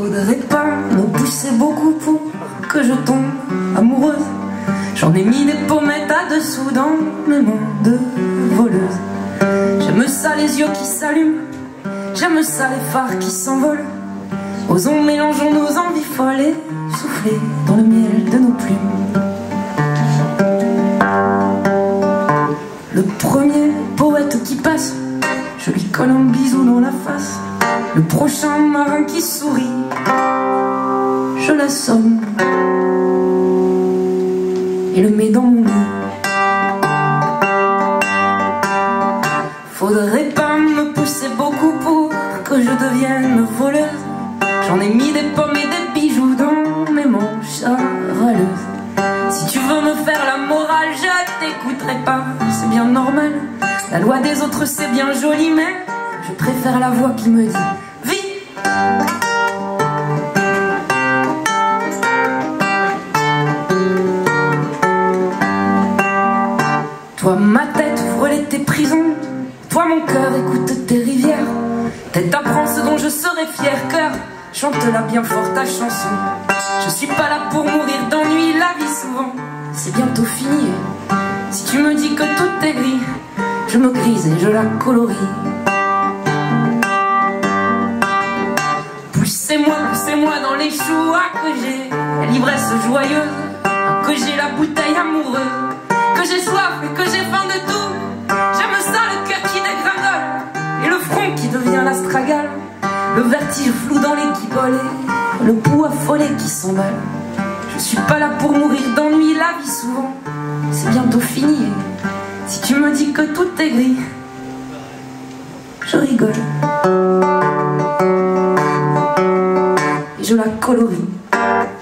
Faudrait pas me pousser beaucoup pour que je tombe amoureuse. J'en ai mis des pommettes à dessous dans mes mains de voleuse. J'aime ça les yeux qui s'allument, j'aime ça les phares qui s'envolent. Osons, mélangeons nos envies folles et souffler dans le miel de nos plumes. Le premier poète qui passe, je lui colle un bisou dans la face. Le prochain marin qui sourit, je l'assomme et le mets dans mon lit. Faudrait pas me pousser beaucoup pour que je devienne voleuse. J'en ai mis des pommes et des bijoux dans mes manches râleuses. Si tu veux me faire la morale, je t'écouterai pas, c'est bien normal. La loi des autres c'est bien joli, mais je préfère la voix qui me dit vis. Toi ma tête frôlait tes prisons, toi mon cœur écoute tes rivières. Tête apprends ce dont je serai fier, cœur chante-la bien fort ta chanson. Je suis pas là pour mourir d'ennui, la vie souvent c'est bientôt fini. Si tu me dis que tout est gris, je me grise et je la colorie. Poussez-moi dans les choix que j'ai l'ivresse joyeuse, que j'ai la bouteille amoureuse, que j'ai soif et que j'ai faim de tout. J'aime ça le cœur qui dégringole et le front qui devient l'astragale, le vertige flou dans les guibolets, le pouls affolé qui s'emballe. Je suis pas là pour mourir d'ennui, la vie souvent c'est bientôt fini. Si tu me dis que tout est gris, je rigole et je la colorie.